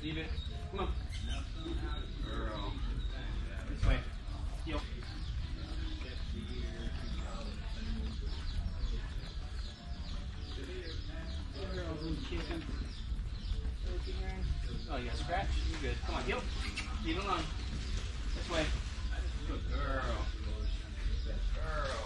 Leave it. Come on. Girl. This way. Heel. Oh, you got a scratch? You're good. Come on, heel. Leave it alone. This way. Good girl. Good girl.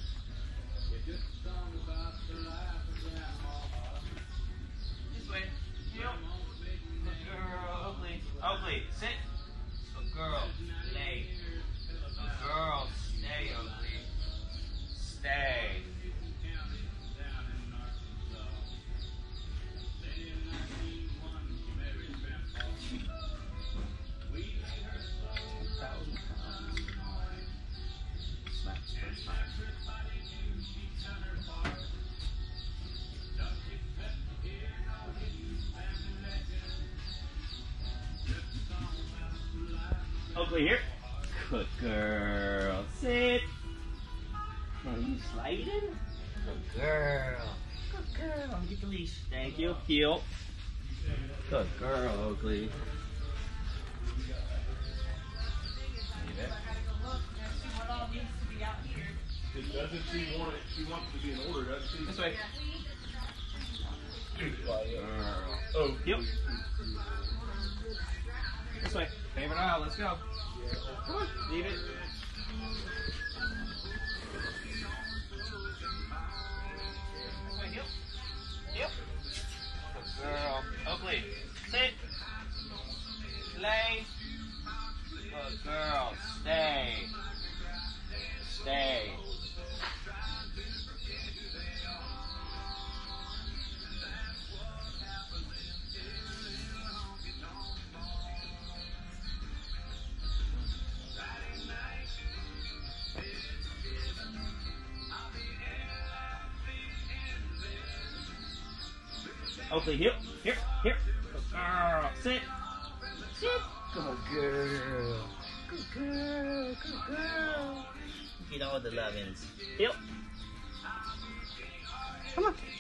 This way. Heel. Good girl. Oakley. Oakley, sit. Good girl. Lay. Good girl. Stay, Oakley. Stay. Oakley here. Good girl. Sit. Are you sliding? Good girl. Good girl. Get the leash. Thank you. Heel. Good girl, Oakley. Leave it. Doesn't she want it? She wants to be in order, doesn't she? This way. Girl. Oh. Heel. This way. Favorite aisle. Let's go. Come on. Leave it. This way. Heel. Heel. Good girl. Oakley. Sit. Lay. Good girl. Stay. Stay. Oakley, here, here, here. Good girl. Sit. Sit. Good girl. Good girl. Good girl. Get all the lovins. Here. Come on.